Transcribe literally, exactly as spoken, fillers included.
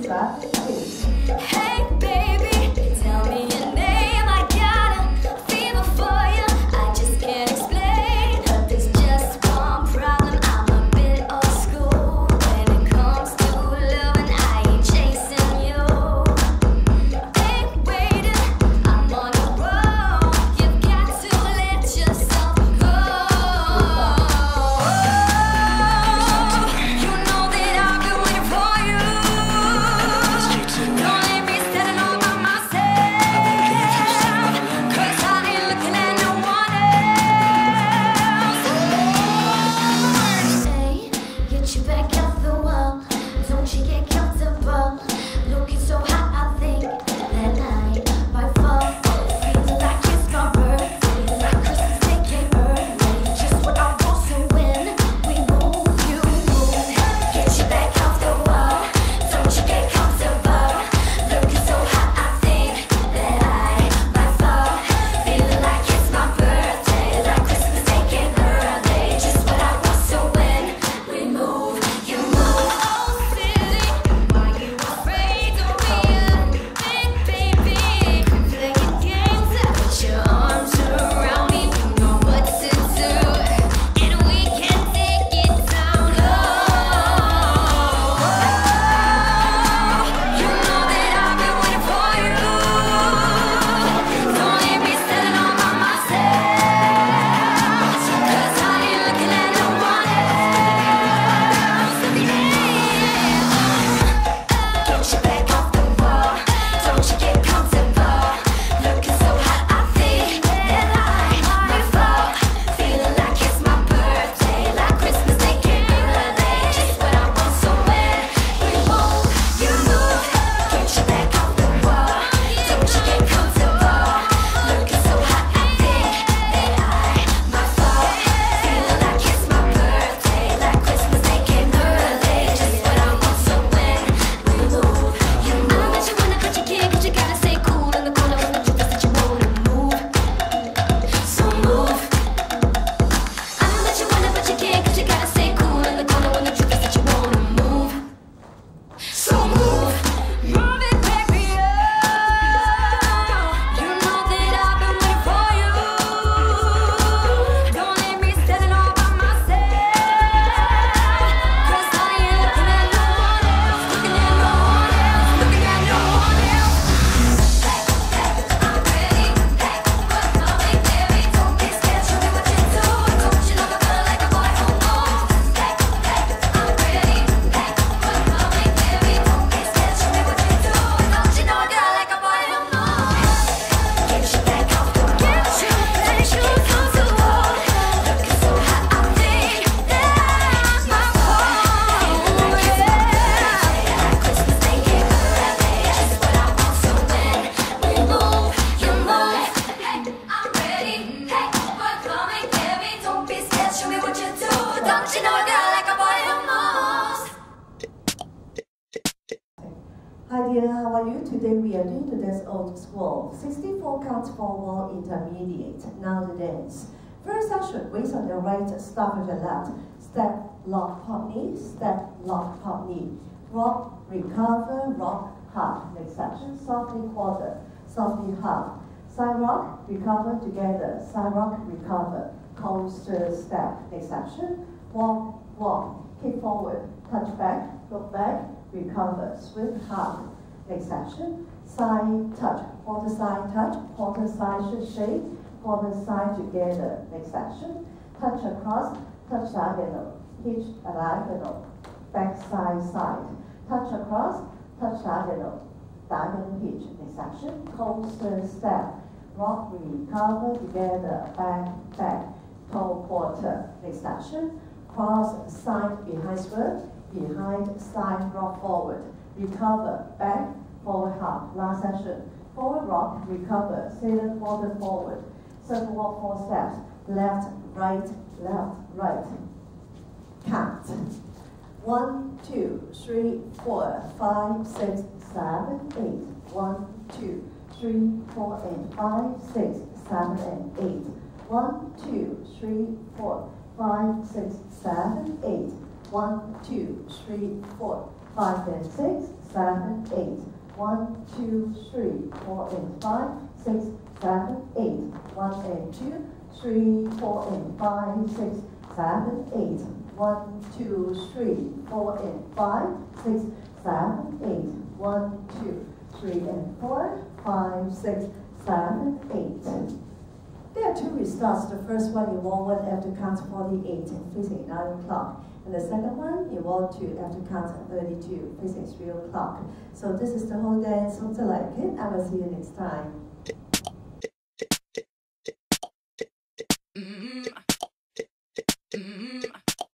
seven, eight. Hey baby, tell me your name. I got a fever for you. I just can't explain, but there's just one problem. I'm a bit old school when it comes to loving. I ain't chasing you. Ain't waiting, I'm on the road. You've got to let yourself go. You know that I've been waiting for you. Don't leave me standing all by myself, 'cause I ain't looking at no one else. Hey, get you back out the wall. Don't you get comfortable. Looking so hot, I think that night might fall. Feeling like it's my birthday, like Christmas Day came early. Just what I want, so when we move, you move. Get you back off the wall. Don't you get comfortable. Looking so hot, I think that I might fall. Feeling like it's my birthday, like Christmas Day came early. Just what I want, so when we move, you move. Oh, silly, why you afraid of me? Big baby, playing games. Put your arms around me, you know what to do, and we can take it down low. You know that I've been waiting for you. Don't leave me standing all by myself, 'cause I ain't looking at no one else. Get you back off the wall. Don't you get comfortable. Looking so hot, I think that I might fall. Feeling like it's my birthday, like Christmas Day came early. Just what I want, so when we move, you move. Get you back off the wall. Don't you get comfortable. Looking so hot, I think that I might fall. Feeling like it's my birthday, like Christmas Day came early. Just what I want, so when we move, you move. I know that you wanna, but you can't, 'cause you gotta stay cool in the corner when the truth is that you wanna move. So move. I know that you wanna, but you can't, 'cause you gotta stay cool in the corner when the truth is that you wanna move. So move. Move it, baby, oh. You know that I've been waiting for you. Don't leave me standing all by myself, 'cause I ain't looking at no one else. Looking at no one else. Looking at no one else. I'm ready. Hey, we're coming, baby. Don't be scared. Show me what you do. Don't you know I feel like a boy almost? Hey, hey, I'm ready. Hey, we're coming, baby. Don't be scared. Show me what you do. Don't you know I feel like a boy almost? Get you back off the wall. Get you back off the wall. Looking so hot, I think that I might fall. Feeling like it's my birthday, like Christmas Day came early. Just what I want, so when we move, you move. Hey, I'm ready. Hey, we're coming, baby. Don't be scared. Show me what you do. Don't you know I feel like a boy almost? Hi dear, how are you? Today we are doing today's Old Skool. sixty-four counts forward intermediate. Now the dance. First section, waist on your right, stop with your left. Step, lock, pop knee, step, lock, pop knee. Rock, recover, rock, half. Next section, softly quarter, softly half. Side rock, recover together. Side rock, recover. Coaster step. Next section, walk, walk. Kick forward, touch back, look back, recover. Swing half. Next section, side touch. Quarter side touch, quarter side should shake, quarter side together. Next section, touch across, touch diagonal, hitch a diagonal. Back side side. Touch across, touch diagonal. Diagonal hitch. Next section, coaster step. Rock, recover together, back, back, toe quarter. Next section, cross side behind swerve, behind side rock forward, recover, back, forward half. Last section, forward rock, recover, sailor quarter forward, circle walk four steps, left, right, left, right. Count. One, two, three, four, five, six, seven, eight. One, two, three, four, and five, six, seven, and eight. One, two, three, four, five, six, seven, eight. One, two, three, four, five and six, seven, eight. One, two, three, four and five, six, seven, eight. One and two, three, four and five, six, seven, eight. One, two, three, four and five, six, seven, eight. One, two, three and four, five, six, seven, eight. There are two restarts. The first one you want one after count forty-eight, facing nine o'clock. And the second one, you want to after count thirty-two, facing three o'clock. So this is the whole dance. Hope you like it. I will see you next time.